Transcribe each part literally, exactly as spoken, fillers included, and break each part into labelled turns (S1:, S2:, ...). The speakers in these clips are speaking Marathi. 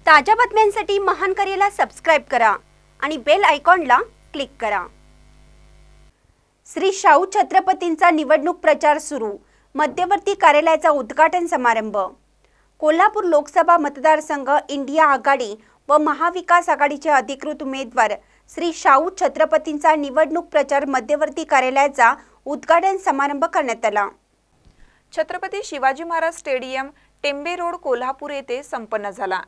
S1: ताज्या बातम्यांसाठी महान करेला सबस्क्राइब करा आणि बेल आयकॉनला क्लिक करा। श्री शाहू छत्रपतींचा निवडणूक प्रचार सुरू, मध्यवर्ती कार्यालयाचा उद्घाटन समारंभ। कोल्हापूर लोकसभा मतदारसंघ इंडिया आघाडी व महाविकास आघाडीचे अधिकृत उमेदवार श्री शाहू छत्रपतींचा निवडणूक प्रचार मध्यवर्ती कार्यालयाचा उद्घाटन समारंभ करण्यात आला।
S2: छत्रपती शिवाजी महाराज स्टेडियम टेंबे रोड कोल्हापूर येथे संपन्न झाला।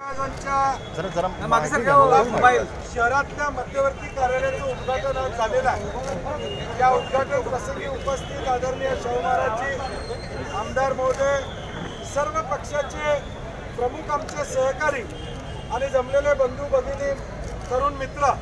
S3: शहरातल्या मध्यवर्ती कार्यालयाचं उद्घाटन आज झालेलं आहे। या उद्घाटन प्रसंगी उपस्थित आदरणीय शाहू महाराजजी, आमदार महोदय, सर्व पक्षाचे प्रमुख, आमचे सहकारी आणि जमलेले बंधू भगिनी, तरुण मित्र,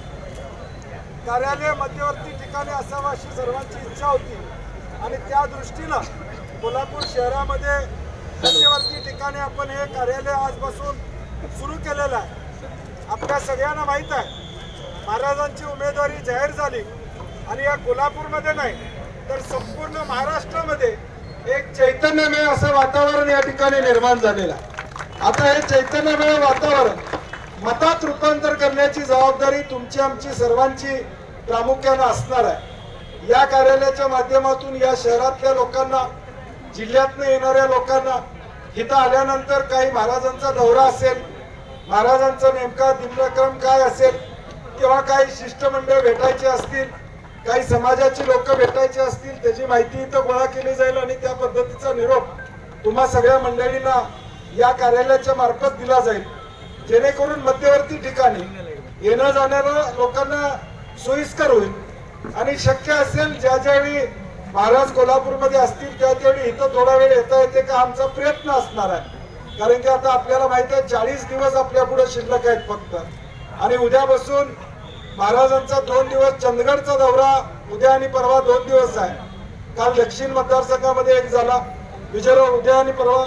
S3: कार्यालय मध्यवर्ती ठिकाणी असावं अशी सर्वांची इच्छा होती आणि त्या दृष्टीनं कोल्हापूर शहरामध्ये मध्यवर्ती ठिकाणी आपण हे कार्यालय आजपासून सुरू केलेलं आहे। आपल्या सगळ्यांना माहीत आहे, महाराजांची उमेदवारी जाहीर झाली आणि या कोल्हापूरमध्ये नाही तर संपूर्ण महाराष्ट्रामध्ये एक चैतन्यमय असं वातावरण या ठिकाणी निर्माण झालेलं आहे। आता हे चैतन्यमय वातावरण मतात रूपांतर करण्याची जबाबदारी तुमची, आमची, सर्वांची प्रामुख्याने असणार आहे। या कार्यालयाच्या माध्यमातून या शहरातल्या लोकांना, जिल्ह्यातून येणाऱ्या लोकांना, इथं आल्यानंतर काही महाराजांचा दौरा असेल, महाराजांचा नेमका दिनक्रम काय असेल, किंवा काही शिष्टमंडळ भेटायचे असतील, काही समाजाची लोक भेटायचे असतील, त्याची माहिती इथं गोळा केली जाईल आणि त्या पद्धतीचा निरोप तुम्हा सगळ्या मंडळींना या कार्यालयाच्या मार्फत दिला जाईल, जेणेकरून मध्यवर्ती ठिकाणी येणं जाणाऱ्या लोकांना सोयीस्कर होईल आणि शक्य असेल ज्या ज्यावेळी महाराज कोल्हापूरमध्ये असतील त्या त्यावेळी इथं थोडा वेळ येता येते का आमचा प्रयत्न असणार आहे। कारण की आता आपल्याला माहिती आहे चाळीस दिवस आपल्या पुढे शिल्लक आहेत फक्त, आणि उद्यापासून महाराजांचा दोन दिवस चंदगडचा दौरा उद्या आणि परवा दोन दिवस आहे। काल दक्षिण मतदारसंघामध्ये एक झाला, विजयराव उद्या आणि परवा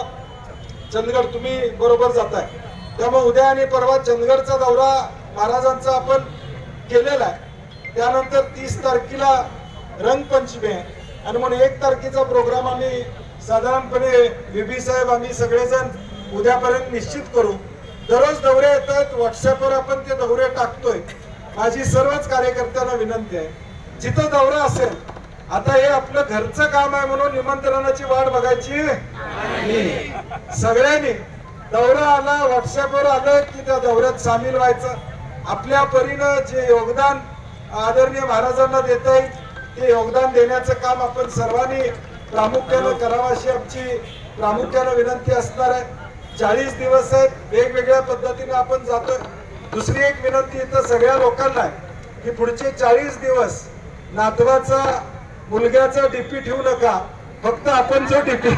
S3: चंदगड, तुम्ही बरोबर जाताय, त्यामुळे उद्या आणि परवा चंदगडचा दौरा महाराजांचा आपण केलेला आहे। त्यानंतर तीस तारखेला रंगपंचमी आहे आणि म्हणून एक तारखेचा प्रोग्राम आम्ही साधारणपणे बीबी साहेब आम्ही सगळेजण उद्यापर्यंत निश्चित करू। दररोज दौरे येतात, व्हॉट्सअपवर आपण ते दौरे टाकतोय। माझी सर्वच कार्यकर्त्यांना विनंती आहे, जिथं दौरा असेल, आता हे आपलं घरचं काम आहे म्हणून निमंत्रणाची वाट बघायची नाही, सगळ्यांनी दौरा आला, व्हॉट्सअपवर आलं की त्या दौऱ्यात सामील व्हायचं। आपल्या परीनं जे योगदान आदरणीय महाराजांना देता येईल ते योगदान देण्याचं काम आपण सर्वांनी प्रामुख्यानं करावं अशी आमची प्रामुख्यानं विनंती असणार आहे। चाळीस दिवस आहेत, वेगवेगळ्या पद्धतीने आपण जातोय। दुसरी एक विनंती इथं सगळ्या लोकांना आहे की पुढचे चाळीस दिवस नातवाचा, मुलग्याचा डीपी ठेवू नका, फक्त आपण जो डीपी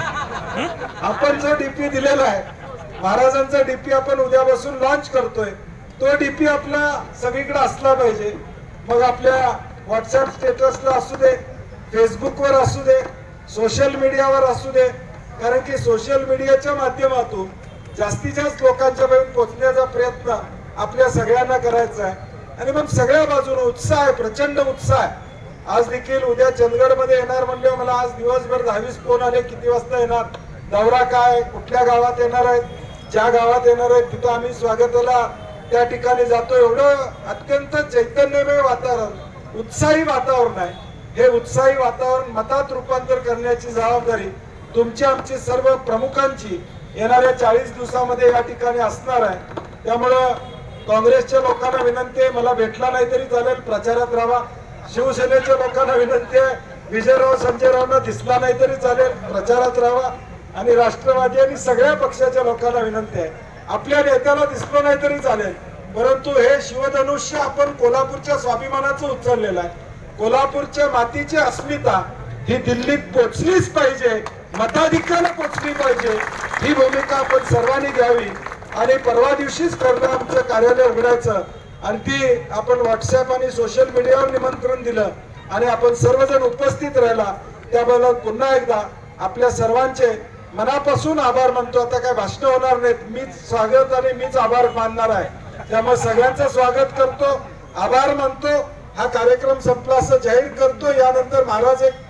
S3: आपण जो डीपी दिलेला आहे, महाराजांचा डीपी आपण उद्यापासून लॉन्च करतोय, तो डीपी आपला सगळीकडे असला पाहिजे। मग आपल्या व्हॉट्सअप स्टेटसला असू दे, फेसबुकवर असू दे, सोशल मीडियावर असू दे, कारण की सोशल मीडियाच्या माध्यमातून जास्तीत जास्त लोकांच्यापर्यंत पोहोचण्याचा प्रयत्न आपल्या सगळ्यांना करायचा आहे। आणि मग सगळ्या बाजूने उत्साह आहे, प्रचंड उत्साह आहे। आज देखील उद्या चंदगडमध्ये येणार म्हणजे मला आज दिवसभर दहावीस फोन आले, किती वाजता येणार, दौरा काय, कुठल्या गावात येणार आहेत, ज्या गावात येणार आहेत तिथं आम्ही स्वागताला त्या ठिकाणी जातो। एवढं अत्यंत चैतन्यमय वातावरण, उत्साही वातावरण आहे। हे उत्साही वातावरण मतात रूपांतर करण्याची जबाबदारी तुमची, आमची, सर्व प्रमुखांची येणाऱ्या चाळीस दिवसामध्ये या ठिकाणी असणार आहे। त्यामुळं काँग्रेसच्या लोकांना विनंती आहे, मला भेटला नाही तरी चालेल, प्रचारात राहा। शिवसेनेच्या लोकांना विनंती आहे, विजयराव संजयरावांना दिसला नाही तरी चालेल, प्रचारात राहा। आणि राष्ट्रवादी आणि सगळ्या पक्षाच्या लोकांना विनंती आहे, आपल्या नेत्याला दिसलं नाही तरी चालेल, परंतु हे शिवधनुष्य आपण कोल्हापूरच्या स्वाभिमानाचं उचललेलं आहे। कोल्हापूरच्या मातीची अस्मिता ही दिल्लीत पोचलीच पाहिजे, मताधिक्याला पोचली पाहिजे, ही भूमिका आपण सर्वांनी घ्यावी। आणि परवा दिवशीच ठरलं आमचं कार्यालय उघडायचं आणि ती आपण व्हॉट्सअप आणि सोशल मीडियावर निमंत्रण दिलं आणि आपण सर्वजण उपस्थित राहिला, त्याबद्दल पुन्हा एकदा आपल्या सर्वांचे मनापासून आभार मानतो। आता काय भाषण होणार नाहीत, मीच स्वागत आणि मीच आभार मानणार आहे, त्यामुळे सगळ्यांचं स्वागत करतो, आभार मानतो। हा कार्यक्रम संपला असं जाहीर करतो। यानंतर महाराज एक पंधरा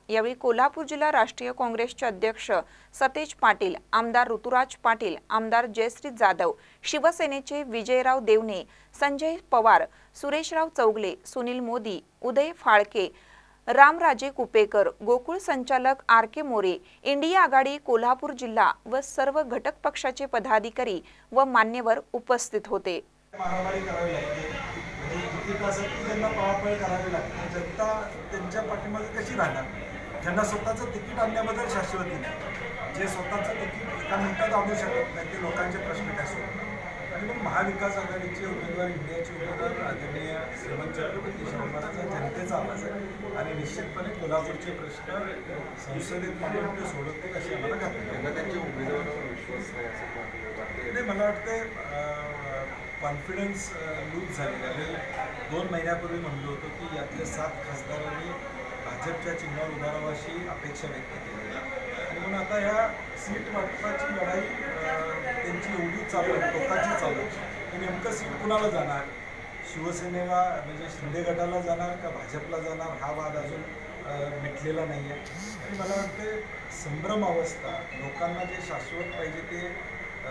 S2: यावेळी कोल्हापूर जिल्हा राष्ट्रीय काँग्रेसचे अध्यक्ष सतेज पाटील, आमदार ऋतुराज पाटील, आमदार जयश्री जाधव, शिवसेनेचे विजयराव देवणे, संजय पवार, सुरेशराव चौगले, सुनील मोदी, उदय फाळके, रामराजे कुपेकर, गोकुळ संचालक आर के मोरे, इंडिया आघाडी कोल्हापूर जिल्हा व सर्व घटक पक्षाचे पदाधिकारी व मान्यवर उपस्थित होते.
S3: मारामारी करावी लागते, म्हणजे तिकिटासाठी त्यांना पळापळ करावी लागते. जनता त्यांच्या पाठीमागे कशी राहणार? ज्यांना स्वतःचं तिकीट आणण्याबद्दल शाश्वती नाही, जे स्वतःचं तिकीट एका मिनिटात आणू शकत नाही, ते लोकांचे प्रश्न काय सोडतात. आणि मग महाविकास आघाडीचे उमेदवार, इंडियाचे उमेदवार आदरणीय श्रीमंत छत्रपती शाहू महाराज जनतेचा आवाज आहे आणि निश्चितपणे कोल्हापूरचे प्रश्न संसदेत मांडून ते सोडवतील अशी आम्हाला खात्री आहे.
S4: त्यांच्या उमेदवारावर विश्वास नाही असं वाटतं.
S3: नाही, मला वाटतं कॉन्फिडन्स लूज झालेला आहे. दोन महिन्यापूर्वी म्हणलो होतो की यातल्या सात खासदारांनी भाजपच्या चिन्हावर उभा राहावं अशी अपेक्षा व्यक्त केली आणि म्हणून आता ह्या सीट वाटपाची लढाई त्यांची एवढी चालू आहे, टोकाची चालू आहे की नेमकं सीट कुणाला जाणार, शिवसेनेला म्हणजे शिंदे गटाला जाणार का भाजपला जाणार, हा वाद अजून मिटलेला नाही आहे. आणि मला वाटते संभ्रम अवस्था, लोकांना जे शाश्वत पाहिजे ते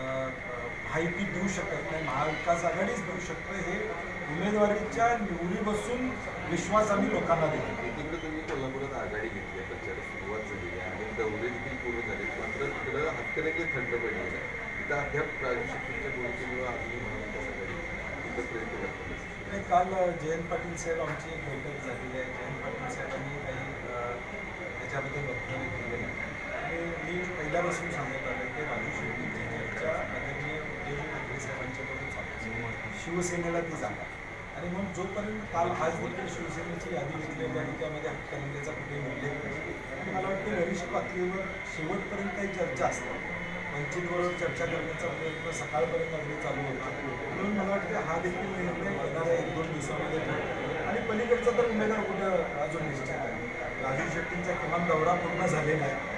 S3: माहिती देऊ शकत नाही, महाविकास आघाडीच देऊ शकतं. हे उमेदवारीच्या निवडीपासून विश्वास आम्ही लोकांना देतो.
S4: तिकडे तुम्ही कोल्हापुरात आघाडी घेतली, प्रचाराला सुरुवात झाली आहे आणि दौरे देखील पूर्ण झाले, मात्र तिकडं हातकणंगले थंड पडलेलं आहे. तिथं अद्याप राजू शेट्टींच्या भूमिकेमुळे आम्ही महाविकास आघाडी तिथं प्रयत्न करतो.
S3: नाही, काल जयंत पाटील साहेब आमची एक बैठक झालेली आहे. जयंत पाटील साहेबांनी काही त्याच्याबद्दल वक्तव्य केलेलं आहे आणि मी पहिल्यापासून सांगत आलो की राजू शेट्टींची चर्चा आदरणीय उद्धव ठाकरे साहेबांच्याबरोबर चालू, शिवसेनेला ती जागा आणि मग जोपर्यंत काल आज देखील शिवसेनेची यादी घेतलेली आणि त्यामध्ये हातकणंगलेचा कुठेही उल्लेख नाही आणि मला वाटतं वरिष्ठ पातळीवर शेवटपर्यंत काही चर्चा असतात. वंचितबरोबर चर्चा करण्याचा प्रयत्न सकाळपर्यंत अगदी चालू होता. म्हणून मला वाटतं हा देखील निर्णय येणाऱ्या एक दोन दिवसामध्ये होतो आणि पलीकडचा तर उमेदवार कुठं अजून निश्चित आहे. राजू शेट्टींचा किमान दौरा पूर्ण झालेला आहे,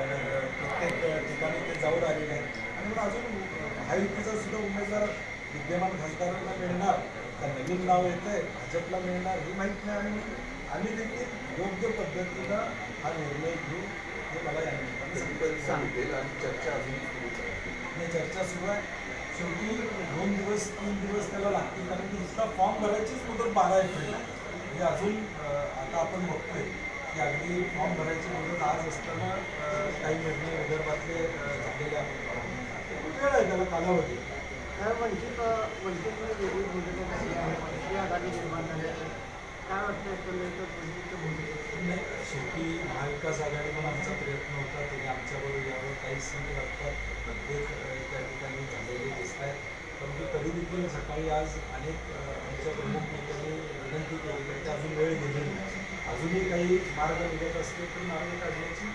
S3: प्रत्येक ठिकाणी ते जाऊन आलेले आहेत आणि म्हणून अजून महायुतीचा सुद्धा उमेदवार विद्यमान खासदारांना मिळणार का नवीन नाव येतं आहे भाजपला मिळणार हे माहीत नाही आणि आम्ही देखील योग्य पद्धतीनं हा निर्णय घेऊ हे मला या निमित्ताने
S4: सांगेल आणि चर्चा अजून सुरू
S3: नाही, चर्चा सुरू आहे. शेवटी दोन दिवस तीन दिवस त्याला लागतील कारण की दुसरा फॉर्म भरायचीच मुदत बारा एप्रिल म्हणजे अजून आता आपण बघतोय की अगदी फॉर्म भरायची मुदत आज असताना काही निर्णय विदर्भातले झालेले आहेत. वेळ आहे त्याला कालावधी.
S5: वंचित वंचितमध्ये वेगळी भूमिका आघाडी निर्माण झाली आहे, काय वाटतं एकंदरीत वंचितच्या भूमिकेत?
S3: नाही, शेवटी महाविकास आघाडी पण आमचा प्रयत्न होता, त्याने आमच्याबरोबर यावर काही सीट वाटतात प्रत्येक त्या ठिकाणी झालेले दिसत आहेत. परंतु तरी देखील सकाळी आज अनेक आमच्या प्रमुख नेत्यांनी विनंती केली तर ते अजून वेळ गेलेली नाही. अजूनही काही मार्ग निघत असते तर मार्ग काढण्याची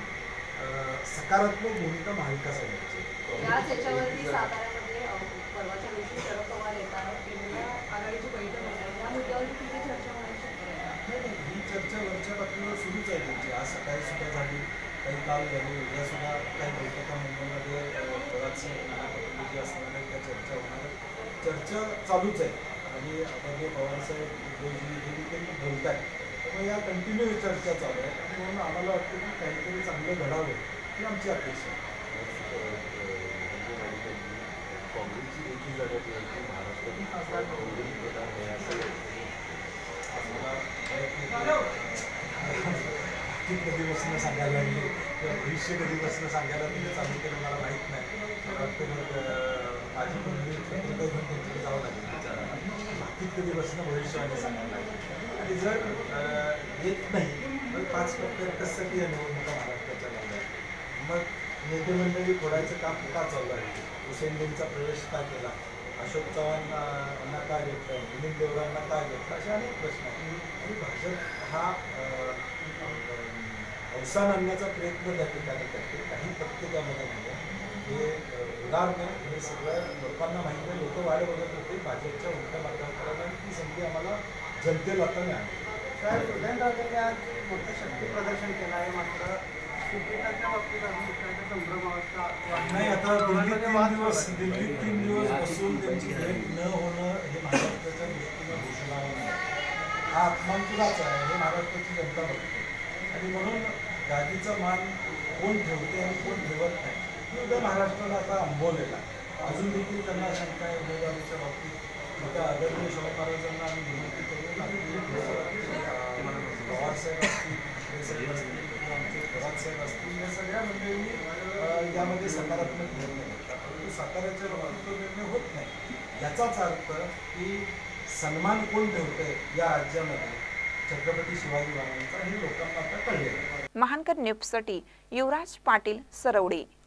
S3: सकारात्मक भूमिका महाविकास आघाडीची.
S6: याच याच्यावरती साताऱ्यामध्ये परवाच्या दिवशी शरद पवार येतात, इंडिया आघाडीची बैठक होणार, या मुद्द्यावर किती चर्चा होण्याची शक्यता आहे?
S3: नाही, ही चर्चा वरच्या पातळीवर सुरूच आहे त्यांची. आज सकाळी सुद्धा झाली, काही काल झाली, उद्या सुद्धा काही बैठका मुंबईमध्ये बराचसे जी असणार आहे त्या चर्चा होणार. चर्चा चालूच आहे आणि आदरणीय पवारसाहेब उद्धवजी हे देखील बोलत आहेत, त्यामुळे या कंटिन्यू चर्चा चालू आहे आणि म्हणून आम्हाला वाटतं की काहीतरी चांगलं घडावं ही आमची अपेक्षा आहे.
S4: काँग्रेसची एकी जागा ठेवायची महाराष्ट्रात काँग्रेस प्रधान आहे असं
S3: ती कधीपासून सांगायला लागली किंवा भविष्य कधीपासून सांगायला तुम्ही चालू केलं मला माहीत नाही. मला वाटतं मग माझी मुलगी चित्रपट घेऊन त्यांच्याकडे जावं लागेल विचारायला. बाकीत कधीपासून भविष्यवाणी सांगायला लागेल आणि जर येत नाही मग पाच टक्के कशासाठी या निवडणुका महाराष्ट्राच्या लागल्या, मग नेते मंडळी फोडायचं काम का चालू आहे, हुसेनबींचा प्रवेश का केला, अशोक चव्हाणांना का घेतलं, मिलिंद देवरांना का घेतलं, असे अनेक प्रश्न आहेत आणि भाजप हा अवसान आणण्याचा प्रयत्न त्या ठिकाणी करते. काही तथ्य त्यामध्ये नाही हे उदार नाही, हे सगळं लोकांना माहीत नाही. लोक वाढ बघत होते भाजपच्या उलट्या मार्गावर आणि ती संधी आम्हाला जनतेला आता मिळाली.
S5: साहेब उदयनराजेंनी आज मोठं शक्ती प्रदर्शन केलं आहे, मात्र तिकिटाच्या बाबतीत अजून दुसऱ्याच्या संभ्रमावस्था
S3: नाही. आता दिल्लीत तीन दिवस दिल्लीत तीन दिवस बसून त्यांची भेट न होणं हे महाराष्ट्राच्या दृष्टीनं घोषणा नाही, हा अपमान तुलाच आहे हे महाराष्ट्राची जनता बघते आणि म्हणून गादीचा मान कोण ठेवते आणि कोण ठेवत नाही ही उद्या महाराष्ट्राला आता अनुभवलेला अजून देखील त्यांना शंका आहे उमेदवारीच्या बाबतीत. त्या आदरणीय शाहू महाराजांना आम्ही विनंती करून पवारसाहेब असतील, साहेब असतील किंवा आमचे पवारसाहेब असतील या सगळ्या मंडळींनी यामध्ये सकारात्मक निर्णय घेतला. परंतु साताऱ्याच्या बाबतीत तो निर्णय होत नाही. याचाच अर्थ की सन्मान कोण ठेवतंय या राज्यामध्ये छत्रपती शिवाजी महाराजांचा हे लोकांना आता कळले.
S2: महानकर न्यूजसाठी युवराज पाटील, सरवडे.